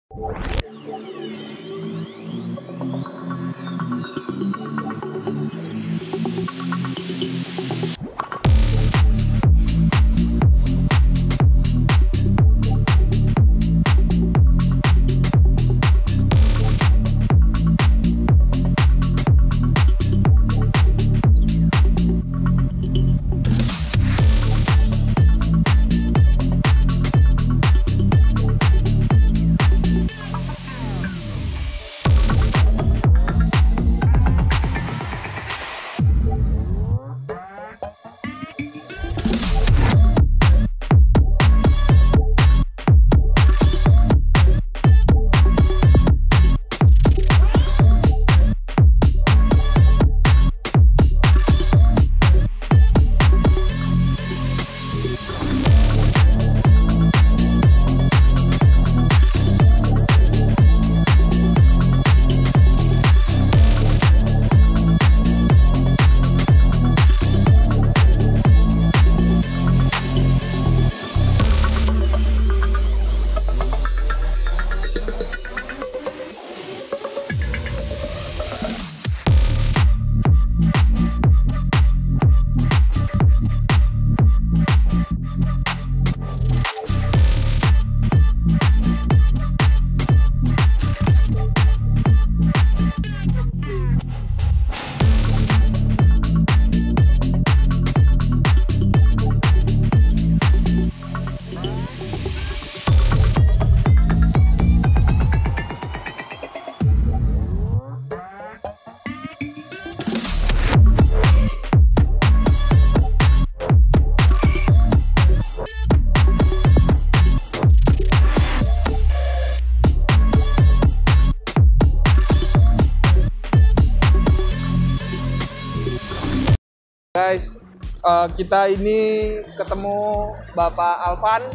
Guys, kita ini ketemu Bapak Alvan.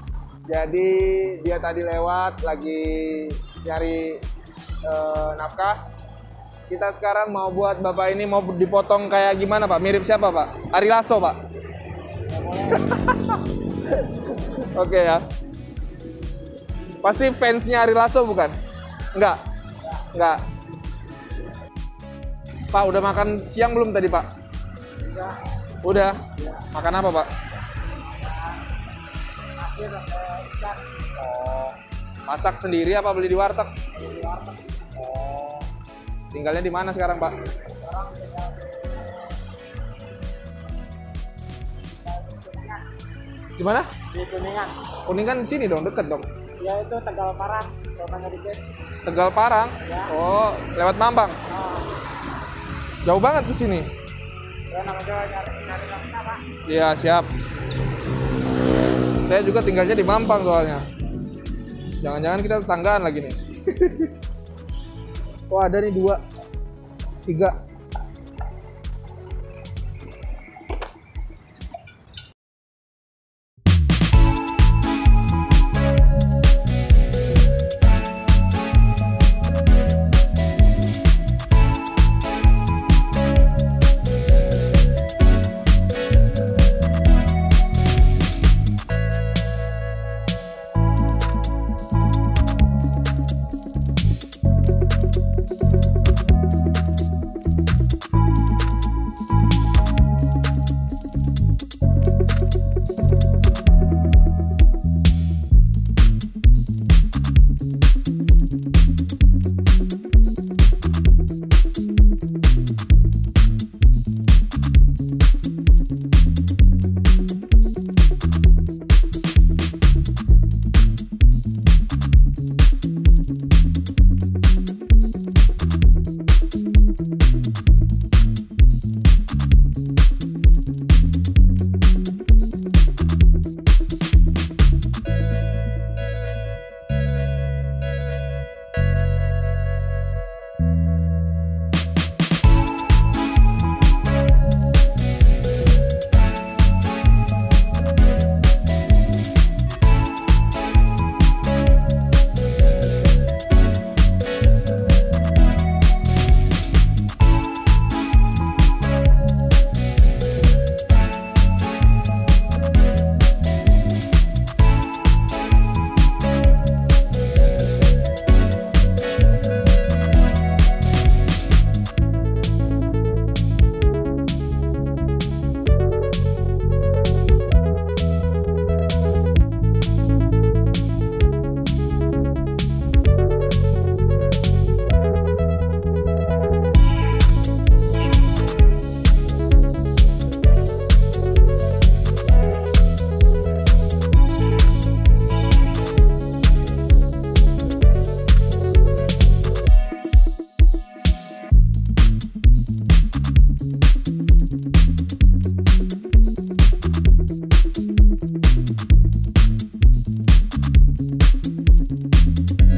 Jadi dia tadi lewat lagi nyari nafkah. Kita sekarang mau buat Bapak ini mau dipotong kayak gimana Pak? Mirip siapa Pak? Ari Lasso Pak? Oke ya. Pasti fansnya Ari Lasso bukan? Enggak? Enggak. Pak udah makan siang belum tadi Pak? Udah. Makan apa Pak? Nasi ikan. Oh. Masak sendiri apa beli di warteg? Di warteg. Oh. Tinggalnya di mana sekarang Pak? Sekarang tinggal Di mana? di Kuningan. Kuningan sini dong, deket dong. Ya itu Tegal Parang. Coba dikit. Tegal Parang. Ya. Oh, lewat Mampang. Oh. Jauh banget ke sini. Ya namanya nyari nafkah Pak. Iya, siap. Saya juga tinggalnya di Mampang soalnya. Jangan-jangan kita tetanggaan lagi nih. Oh, ada nih 2, 3.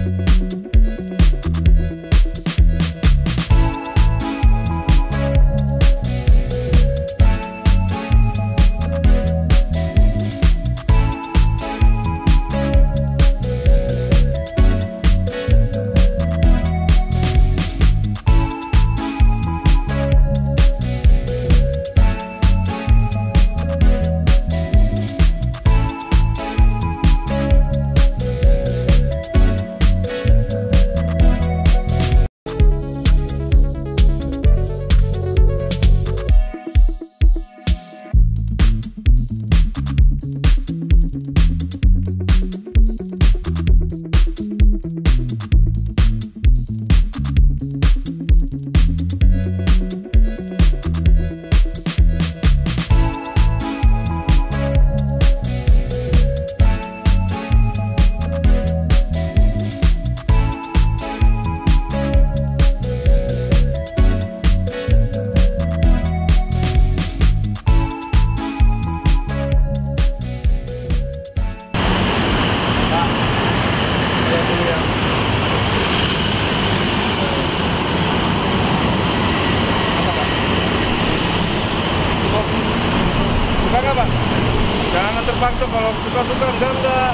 Suka nggak Pak? Jangan terpaksa, kalau suka-suka enggak.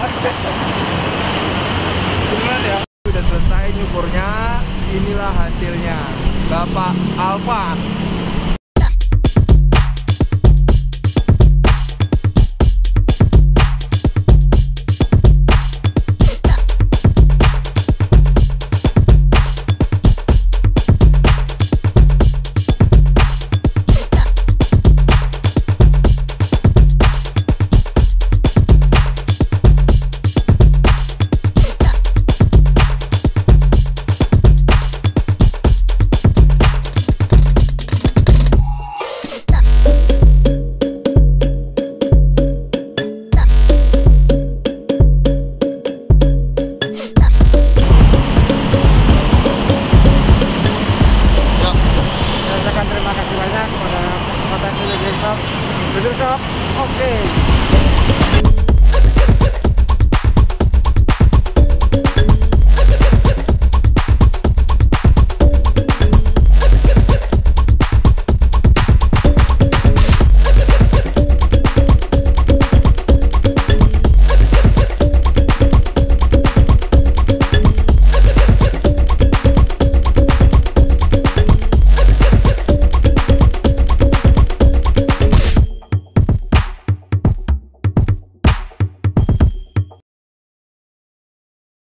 Beneran ya? Udah selesai nyukurnya, inilah hasilnya. Bapak Alvan.